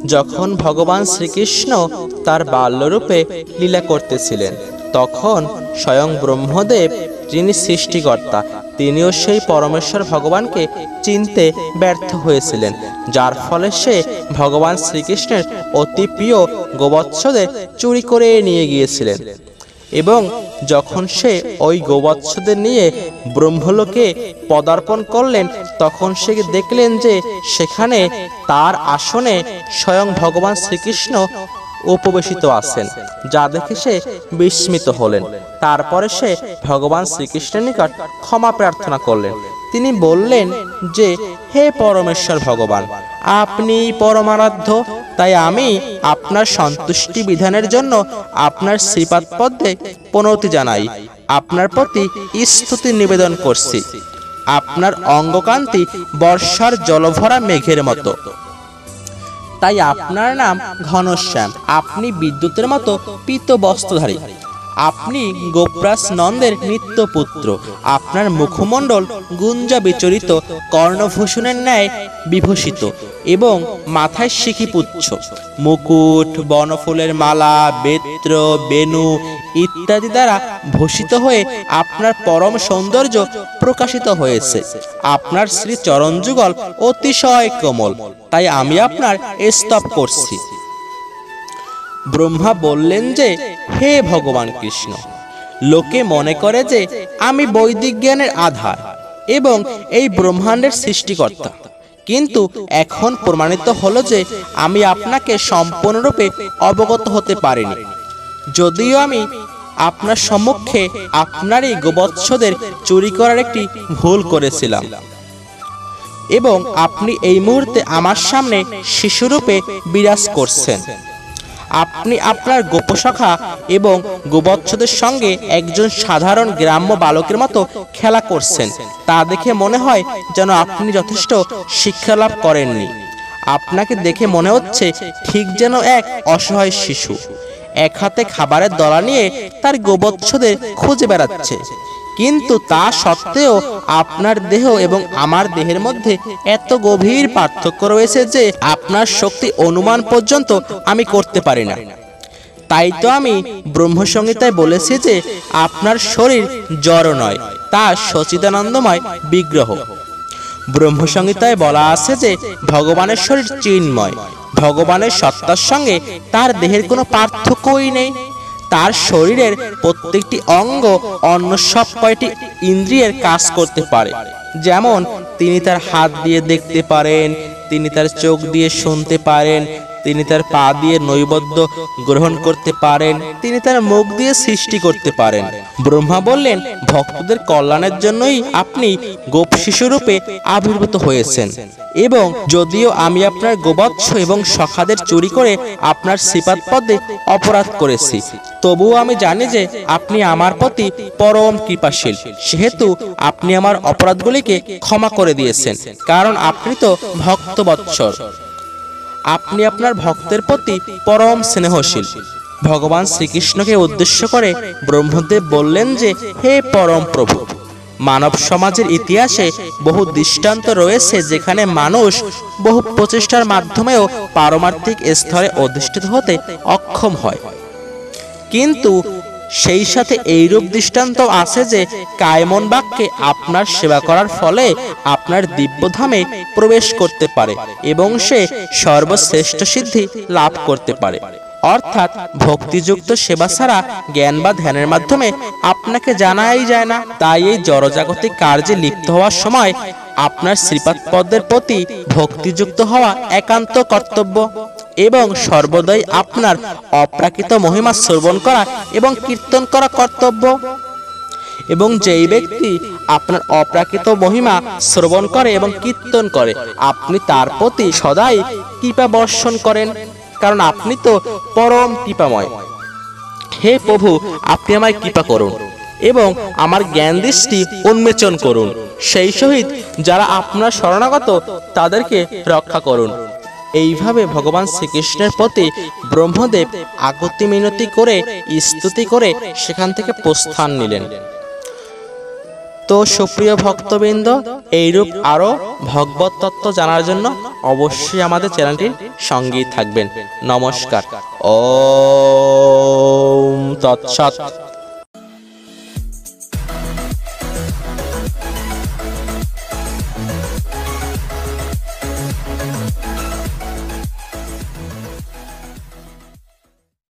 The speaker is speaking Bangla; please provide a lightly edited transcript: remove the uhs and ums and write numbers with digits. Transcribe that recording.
যখন ভগবান শ্রীকৃষ্ণ তার বাল্যরূপে লীলা করতেছিলেন, তখন স্বয়ং ব্রহ্মদেব, যিনি সৃষ্টিকর্তা, তিনিও সেই পরমেশ্বর ভগবানকে চিনতে ব্যর্থ হয়েছিলেন, যার ফলে সে ভগবান শ্রীকৃষ্ণের অতি প্রিয় গোবৎসদের চুরি করে নিয়ে গিয়েছিলেন। এবং যখন সে ওই গোবৎসদের নিয়ে ব্রহ্মলোকে পদার্পণ করলেন, তখন সে দেখলেন যে সেখানে তার আসনে স্বয়ং ভগবান শ্রীকৃষ্ণ উপবেশিত আছেন, যা দেখে সে বিস্মিত হলেন। তারপরে সে ভগবান শ্রীকৃষ্ণের নিকট ক্ষমা প্রার্থনা করলেন। তিনি বললেন যে, হে পরমেশ্বর ভগবান, আপনি পরমারাধ্য, তাই আমি আপনার সন্তুষ্টি বিধানের জন্য আপনার শ্রীপাদ পদ্মে প্রণতি জানাই, আপনার প্রতি স্তুতি নিবেদন করছি। আপনার অঙ্গকান্তি বর্ষার জলভরা মেঘের মতো, তাই আপনার নাম ঘনশ্যাম। আপনি বিদ্যুতের মতো পীত বস্ত্রধারী, আপনি গোপরাজ নন্দের নিত্য পুত্র। আপনার মুখমণ্ডল গুঞ্জা বিচরিত কর্ণভূষণের ন্যায় বিভূষিত এবং মাথায় শিখিপুচ্ছ, মুকুট, বনফুলের মালা, বেত্র, বেণু ইত্যাদি দ্বারা ভূষিত হয়ে আপনার পরম সৌন্দর্য প্রকাশিত হয়েছে। আপনার শ্রী চরণযুগল অতিশয় কোমল, তাই আমি আপনার স্তব করছি। ব্রহ্মা বললেন যে, হে ভগবান কৃষ্ণ, লোকে মনে করে যে আমি বৈদিক জ্ঞানের আধার এবং এই ব্রহ্মাণ্ডের সৃষ্টিকর্তা, কিন্তু এখন প্রমাণিত হলো যে আমি আপনাকে সম্পূর্ণরূপে অবগত হতে পারিনি। যদিও আমি আপনার সম্মুখে আপনারই গোবৎসদের চুরি করার একটি ভুল করেছিলাম এবং আপনি এই মুহূর্তে আমার সামনে শিশুরূপে বিরাজ করছেন। আপনি আপনার গোপসখা এবং গোবৎসদের সঙ্গে একজন সাধারণ গ্রাম্য বালকের মতো খেলা করছেন। তা দেখে মনে হয় যেন আপনি যথেষ্ট শিক্ষা লাভ করেননি। আপনাকে দেখে মনে হচ্ছে ঠিক যেন এক অসহায় শিশু এক হাতে খাবারের দলা নিয়ে তার গোবৎসদের খুঁজে বেড়াচ্ছে। কিন্তু তা সত্ত্বেও আপনার দেহ এবং আমার দেহের মধ্যে এত গভীর পার্থক্য রয়েছে যে আপনার শক্তি অনুমান পর্যন্ত আমি করতে পারি না। তাই তো আমি ব্রহ্মসংহিতায় বলেছি যে আপনার শরীর জড় নয়, তা সচিদানন্দময় বিগ্রহ। ব্রহ্মসংহিতায় বলা আছে যে ভগবানের শরীর চিন্ময়, ভগবানের সত্তার সঙ্গে তার দেহের কোনো পার্থক্যই নেই। তার শরীরের প্রত্যেকটি অঙ্গ অন্য সব কয়টি ইন্দ্রিয়ের কাজ করতে পারে। যেমন তিনি তার হাত দিয়ে দেখতে পারেন, তিনি তার চোখ দিয়ে শুনতে পারেন, তিনি তার পা দিয়ে নৈবেদ্য গ্রহণ করতে পারেন, তিনি তার মুখ দিয়ে সৃষ্টি করতে পারেন। ব্রহ্মা বললেন, ভক্তদের কল্যাণের জন্যই আপনি গোপ শিশুরূপে আবির্ভূত হয়েছেন। এবং যদিও আমি আপনার গোবৎস এবং সখাদের চুরি করে আপনার শ্রীপাদ পদে অপরাধ করেছি, তবুও আমি জানি যে আপনি আমার প্রতি পরম কৃপাশীল। সেহেতু আপনি আমার অপরাধগুলিকে ক্ষমা করে দিয়েছেন, কারণ আপনি তো ভক্তবৎসর। আপনি আপনার ভক্তের প্রতি পরম স্নেহশীল। ভগবান শ্রীকৃষ্ণকে উদ্দেশ্য করে ব্রহ্মদেব বললেন যে, হে পরম প্রভু, মানব সমাজের ইতিহাসে বহু দৃষ্টান্ত রয়েছে যেখানে মানুষ বহু প্রচেষ্টার মাধ্যমেও পারমার্থিক স্তরে অধিষ্ঠিত হতে অক্ষম হয়, কিন্তু সেই সাথে এইরূপ দৃষ্টান্ত আছে যে কায়মন বাক্যে আপনার সেবা করার ফলে আপনার দিব্যধামে প্রবেশ করতে পারে এবং সে সর্বশ্রেষ্ঠ সিদ্ধি লাভ করতে পারে। অর্থাৎ ভক্তিযুক্ত সেবা ছাড়া জ্ঞান বা ধ্যানের মাধ্যমে আপনাকে জানাই যায় না। তাই এই জড়জাগতিক কার্যে লিপ্ত হওয়ার সময় আপনার শ্রীপাদ পদ্মের প্রতি ভক্তিযুক্ত হওয়া একান্ত কর্তব্য এবং সর্বদাই আপনার অপ্রাকৃত মহিমা শ্রবণ করা এবং কীর্তন করা কর্তব্য। এবং যেই ব্যক্তি আপনার অপ্রাকৃত মহিমা শ্রবণ করে এবং কীর্তন করে, আপনি তার প্রতি সদাই কৃপা বর্ষণ করেন, কারণ আপনি তো পরম কৃপাময়। হে প্রভু, আপনি আমায় কৃপা করুন এবং আমার জ্ঞান দৃষ্টি উন্মোচন করুন। সেই সহিত যারা আপনার শরণাগত তাদেরকে রক্ষা করুন। এইভাবে ভগবান শ্রীকৃষ্ণের প্রতি ব্রহ্মদেব আগতি মিনতি করে স্তুতি করে সেখান থেকে প্রস্থান নিলেন। তো সুপ্রিয় ভক্তবৃন্দ, এইরূপ আরো ভগবত তত্ত্ব জানার জন্য অবশ্যই আমাদের চ্যানেলটির সঙ্গেই থাকবেন। নমস্কার। ওম তৎসৎ।